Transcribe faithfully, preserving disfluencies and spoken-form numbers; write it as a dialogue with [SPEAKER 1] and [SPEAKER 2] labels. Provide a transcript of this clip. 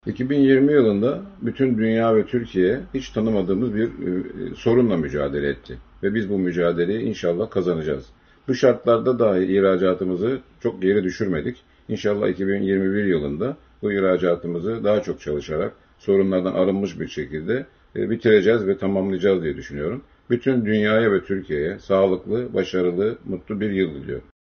[SPEAKER 1] iki bin yirmi yılında bütün dünya ve Türkiye hiç tanımadığımız bir e, sorunla mücadele etti. Ve biz bu mücadeleyi inşallah kazanacağız. Bu şartlarda dahi ihracatımızı çok geri düşürmedik. İnşallah iki bin yirmi bir yılında bu ihracatımızı daha çok çalışarak sorunlardan arınmış bir şekilde e, bitireceğiz ve tamamlayacağız diye düşünüyorum. Bütün dünyaya ve Türkiye'ye sağlıklı, başarılı, mutlu bir yıl diliyorum.